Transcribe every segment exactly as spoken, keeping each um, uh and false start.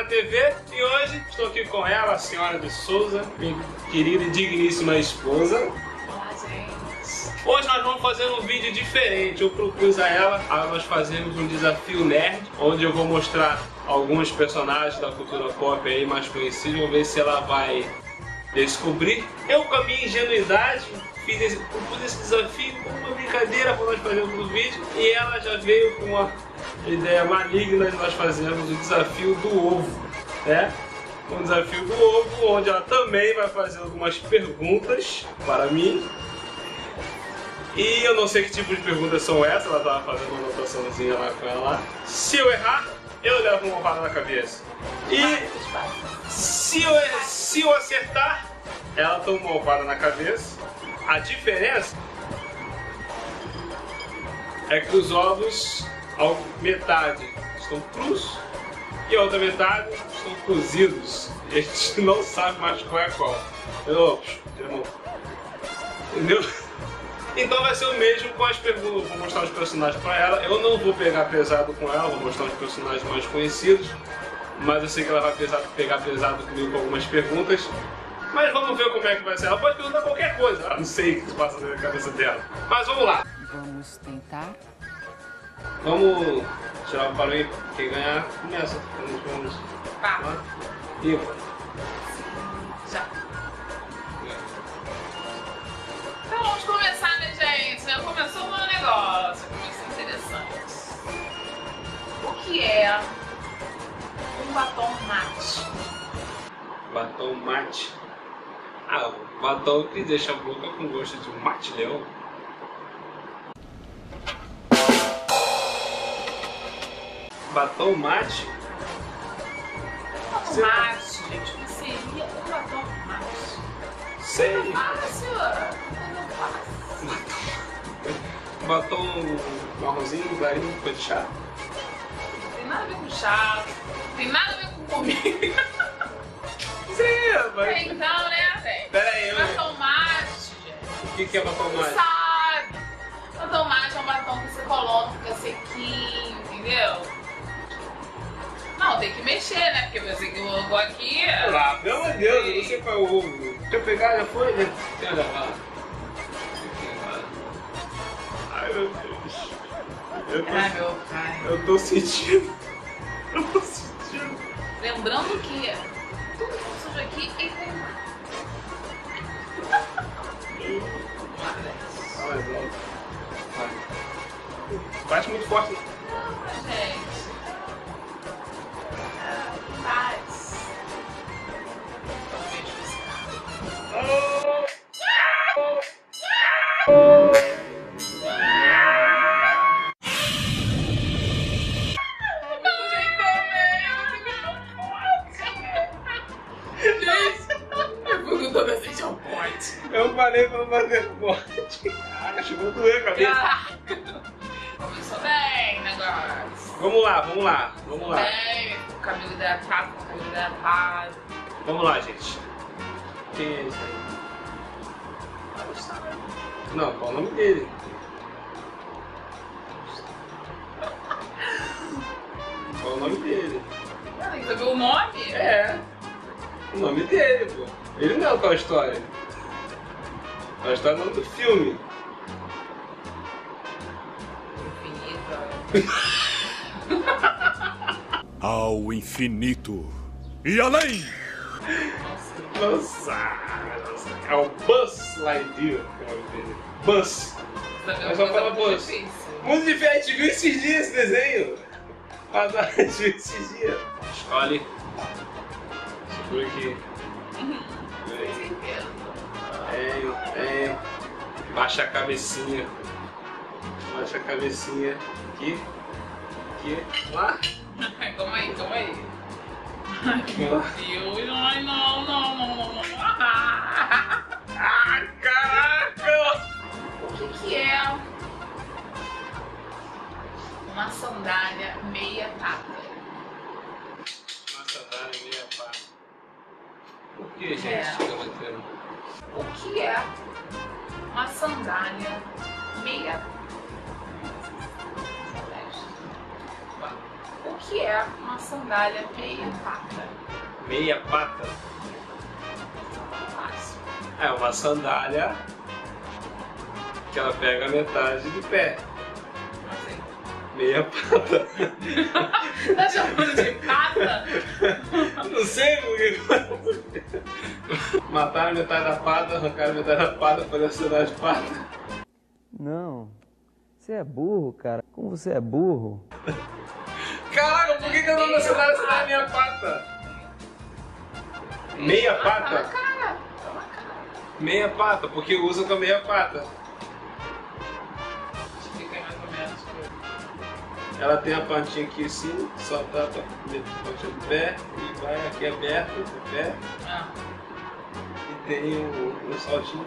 T V e hoje estou aqui com ela, a senhora de Souza, minha querida e digníssima esposa. Olá, gente. Hoje nós vamos fazer um vídeo diferente. Eu propus a ela a nós fazermos um desafio nerd, onde eu vou mostrar alguns personagens da cultura pop aí mais conhecidos. Vamos ver se ela vai descobrir. Eu, com a minha ingenuidade, fiz esse, propus esse desafio como uma brincadeira para nós fazermos o vídeo, e ela já veio com uma ideia maligna de nós fazermos o desafio do ovo, né? Um desafio do ovo, onde ela também vai fazer algumas perguntas para mim. E eu não sei que tipo de perguntas são essas, ela estava fazendo uma anotaçãozinha lá com ela lá. Se eu errar, eu levo uma almofada na cabeça. E se eu, se eu acertar, ela toma uma almofada na cabeça. A diferença é que os ovos, a metade estão crus e a outra metade estão cozidos. E a gente não sabe mais qual é qual. Entendeu? Entendeu? Então vai ser o mesmo com as perguntas. Vou mostrar os personagens para ela. Eu não vou pegar pesado com ela, vou mostrar os personagens mais conhecidos. Mas eu sei que ela vai pesar, pegar pesado comigo com algumas perguntas. Mas vamos ver como é que vai ser. Ela pode perguntar qualquer coisa. Eu não sei o que se passa na cabeça dela. Mas vamos lá. Vamos tentar. Vamos tirar o barulho. Quem ganhar, começa. Vamos. Tá. E Já. Então vamos começar, né, gente? Já começou um negócio. Começou interessante. O que é um batom mate? batom mate. Ah, o batom que deixa a boca com gosto de um mate-leão. Batom mate? Batom mate, gente. O que seria um batom mate? Sei. Fácil. Não fácil. Batom marronzinho, clarinho, cor de chá. Não tem nada a ver com chá. Não tem nada a ver com comida. Sim, mas... Então, né, velho? Pera aí, eu... Batom mate, gente. O que, que é batom mate? Sabe? Batom mate é um batom que você coloca, fica sequinho, entendeu? Não, tem que mexer, né? Porque você que o logo aqui... Ah, pelo amor de Deus, eu não sei qual é o ovo. Deixa eu pegar, já foi, né? Tem olha lá. Ai, meu Deus. Eu tô, Ai, meu pai. eu tô sentindo. Eu tô sentindo. Lembrando que tudo que sujo aqui é queimado. Vai, vai. Bate muito forte. Não, gente. Faz. Eu falei pra não fazer forte. Ah, chegou a doer a cabeça. Começou bem o negócio. Vamos lá, vamos lá, vamos lá. Bem, com o cabelo hidratado, com o cabelo hidratado. Vamos lá, gente. Quem é esse aí? Não, qual o nome dele? Qual o nome dele? Ah, tem que saber o nome? É. O nome dele, pô. Ele não é o Toy Story. Toy Story é o nome do filme. Infinito. Ao infinito e além! Nossa, nossa. É o Buzz Lightyear. É o nome dele. Buzz. Eu só falo Buzz. Muito difícil. A gente viu esses dias esse desenho. A gente viu esses dias. Escolhe. Segura aqui. É, é. Baixa a cabecinha. Baixa a cabecinha. Aqui. Aqui. Lá. Calma aí, calma aí. Lá. Deus, ai não, não, não, não, não. Ai, caraca! O que que é uma sandália meia pata? Uma sandália meia pata. Por que, gente? É. O que é uma sandália meia... O que é uma uma sandália meia pata. Meia pata? Fácil. É uma sandália que ela pega a metade do pé. Assim. Meia pata. Tá chamando de pata? Não sei porque. Mataram metade da pata, arrancaram metade da pata, fazer sandália de pata. Não. Você é burro, cara. Como você é burro? Caraca, por que que eu não na sandália se dá meia pata? Meia Tá na pata? cara. Tá na cara. Meia pata, porque usa com a meia pata. Explica aí mais ou menos. Ela tem a patinha aqui assim, só tapa a pontinha do pé e vai aqui aberto o pé Ah. e tem um, um saltinho.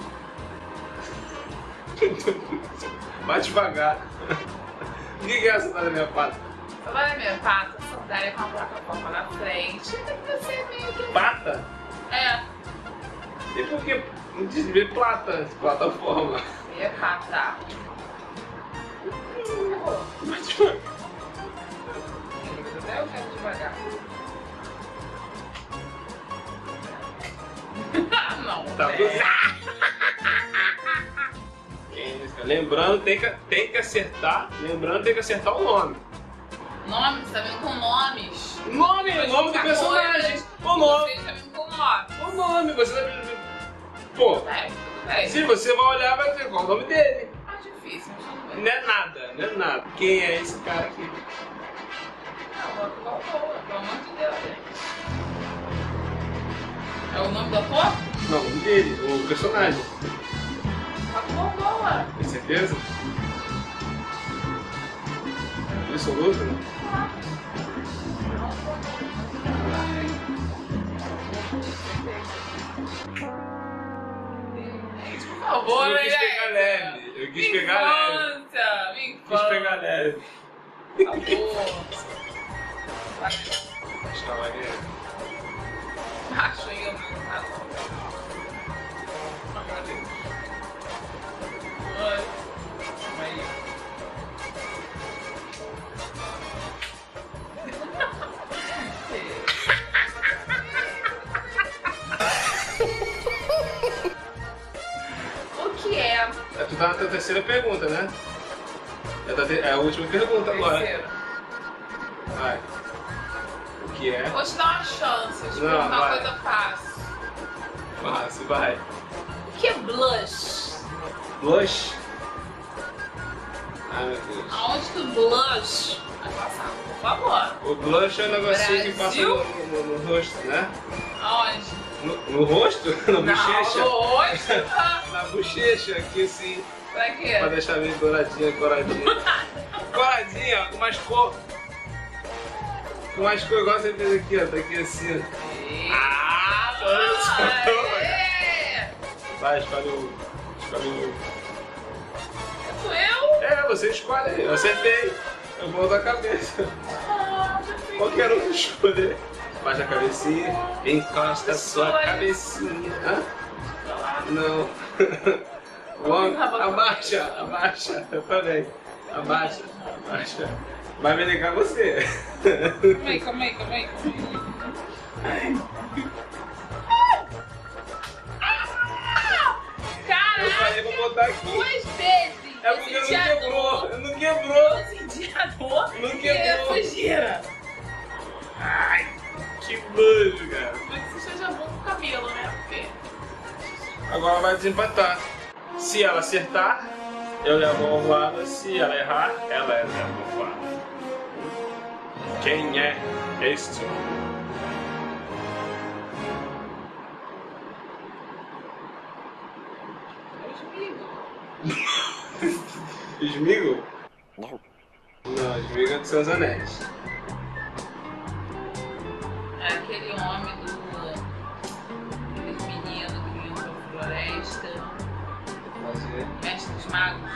Vai devagar. O que que é essa sandália da minha pata? Sandália meia pata, sandália com a plataforma na frente. Tem que ser meio que. Pata? É, E por que desvia plata, plataforma? meia pata. Vai devagar. Até eu quero devagar. Não, Tá é. tudo... Lembrando, tem que, tem que acertar. Lembrando, tem que acertar o nome. Nome, você tá vendo com nomes. O nome, o nome do personagem. O nome. Você tá vendo com nome. O nome, você tá vendo. Pô, É, tudo bem. se você vai olhar, vai ver qual é o nome dele. Ah, difícil, mas tudo bem. Não é nada, não é nada. Quem é esse cara aqui? Não, Rock Balboa, pelo amor de Deus, gente. É o nome do ator? Não, o nome dele, o personagem. Rock Balboa. Tem certeza? Absoluto, né? Por favor, Eu quis né, pegar gente? leve. Eu quis Minha pegar leve. infância, minha Quis infância. pegar leve. Por favor. Acho que ela vai ganhar. Acho aí, eu não tá bom. Ai, calma aí. O que é? Tu tá na tua terceira pergunta, né? É, da te- é a última pergunta agora. Terceiro. Vai. O que é? Vou te dar uma chance, vou te Não, perguntar uma vai. coisa fácil. Fácil, vai. O que é blush? Blush? Ai, meu Deus. Aonde que o blush vai passar? Por favor. O blush é um negocinho que passa Brasil? no, no- no rosto, né? Aonde? No, no rosto? Na Não, bochecha? no rosto. Na bochecha, aqui assim, Pra quê? pra deixar meio douradinha, coradinha. Coradinha, com mais cor. Com mais cor, igual você fez aqui, ó. Tá aqui assim, ó. Ah, Aê! vai, escolhe o. Escolhe o. Sou eu? É, você escolhe aí. Eu acertei. Eu vou da cabeça. Ah, já sei. Qualquer um escolher. Baixa a cabecinha, encosta a sua cabecinha. Hã? Não. One, abaixa, abaixa. Eu também. Abaixa, abaixa. Vai me ligar você. Calma aí, calma aí, calma aí. Eu Caraca, falei pra botar aqui. duas vezes. É porque eu não senti a quebrou. dor. Não quebrou. Eu senti a dor. Não E quebrou. essa gira. Ai, que nojo, cara. Mas que seja bom pro cabelo, né? Porque... Agora vai desempatar. Se ela acertar, eu levo a ovada. Se ela errar, ela leva a ovada. Quem é este? Sméagol? Não, Sméagol é dos Seus Anéis. É aquele homem do... Aquele menino que entra na floresta. Fazer. Mestre dos magos.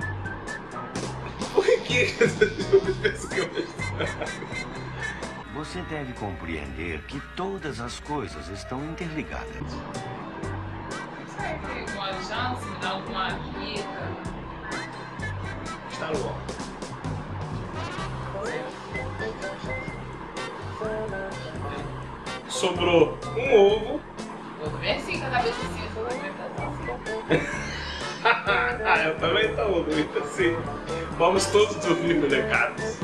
Por que eu penso que eu Você deve compreender que todas as coisas estão interligadas. Sabe que alguma chance, me dá alguma dica? Star Wars. sobrou um ovo. Eu também assim, com a cabeça assim, eu vou aumentar. Ah, eu também tô muito assim. Vamos todos dormir molecados.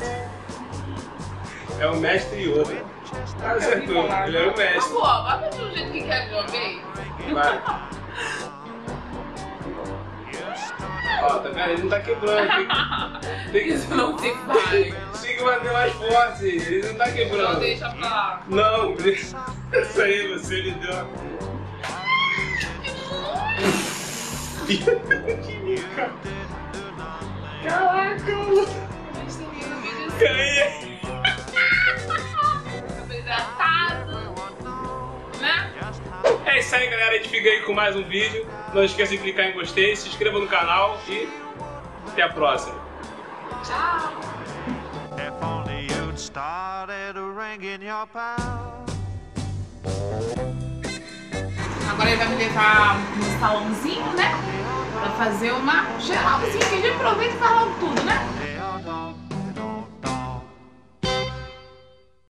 É o mestre Yoda. Ah, acertou, ele é o Tá mestre. bom, vai fazer do jeito que quer de uma vez. Vai. Ó, tá vendo? Ele não tá quebrando. Tem que, tem que, Isso não se faz. tem que bater mais forte. Ele não tá Não quebrando. deixa pra lá. Não, isso aí você me deu. Caraca, Mas termina o vídeo assim. caí. Cabelo hidratado. Né? É isso aí, galera. A gente fica aí com mais um vídeo. Não esqueça de clicar em gostei, se inscreva no canal e até a próxima. Tchau. If only you'd started ringing your bell. Agora ele vai me levar no salãozinho, né? Pra fazer uma geralzinha, que a gente aproveita e faz logo tudo, né?